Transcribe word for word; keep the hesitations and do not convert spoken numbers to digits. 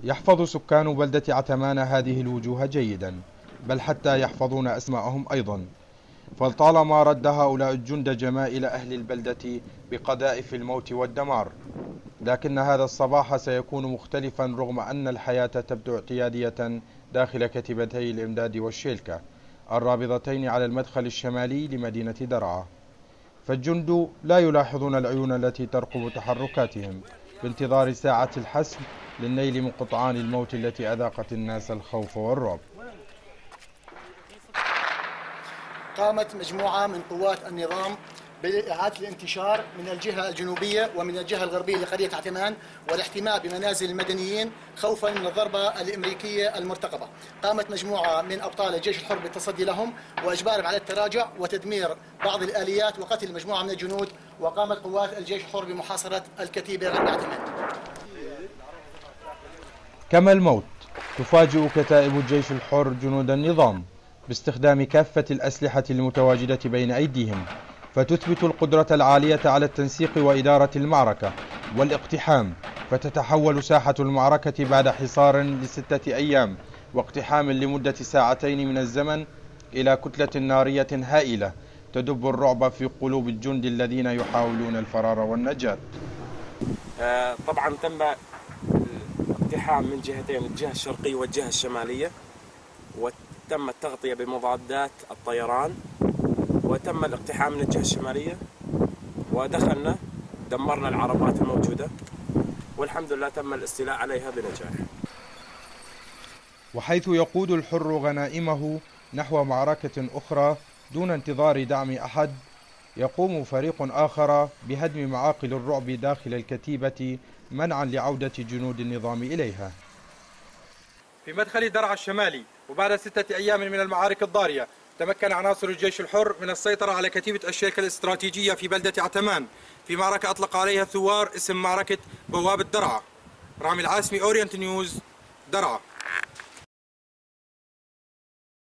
يحفظ سكان بلدة عتمان هذه الوجوه جيدا، بل حتى يحفظون أسماءهم أيضا، فلطالما رد هؤلاء الجند جمائل أهل البلدة بقذائف الموت والدمار. لكن هذا الصباح سيكون مختلفا، رغم أن الحياة تبدو اعتيادية داخل كتيبتي الإمداد والشيلكة الرابضتين على المدخل الشمالي لمدينة درعا. فالجند لا يلاحظون العيون التي ترقب تحركاتهم بانتظار ساعة الحسم للنيل من قطعان الموت التي أذاقت الناس الخوف والرعب. قامت مجموعة من قوات النظام بإعادة الانتشار من الجهة الجنوبية ومن الجهة الغربية لقرية عتمان والاحتماء بمنازل المدنيين خوفا من الضربة الأمريكية المرتقبة. قامت مجموعة من أبطال الجيش الحر بالتصدي لهم وإجبارهم على التراجع وتدمير بعض الآليات وقتل مجموعة من الجنود، وقامت قوات الجيش الحر بمحاصرة الكتيبة عند عتمان. كما الموت تفاجئ كتائب الجيش الحر جنود النظام باستخدام كافة الأسلحة المتواجدة بين أيديهم، فتثبت القدرة العالية على التنسيق وإدارة المعركة والاقتحام. فتتحول ساحة المعركة بعد حصار لستة أيام واقتحام لمدة ساعتين من الزمن إلى كتلة نارية هائلة تدب الرعب في قلوب الجند الذين يحاولون الفرار والنجاة. آه طبعا تم اقتحام من جهتين، الجهة الشرقية والجهة الشمالية، وتم التغطية بمضادات الطيران، وتم الاقتحام من الجهة الشمالية ودخلنا دمرنا العربات الموجودة، والحمد لله تم الاستيلاء عليها بنجاح. وحيث يقود الحر غنائمه نحو معركة أخرى دون انتظار دعم أحد، يقوم فريق آخر بهدم معاقل الرعب داخل الكتيبة منعا لعودة جنود النظام إليها. في مدخل درعا الشمالي وبعد ستة أيام من المعارك الضارية، تمكن عناصر الجيش الحر من السيطرة على كتيبة الشيلكة الاستراتيجية في بلدة عتمان في معركة أطلق عليها الثوار اسم معركة بوابة درعا. رامي العاسمي، أورينت نيوز، درعا.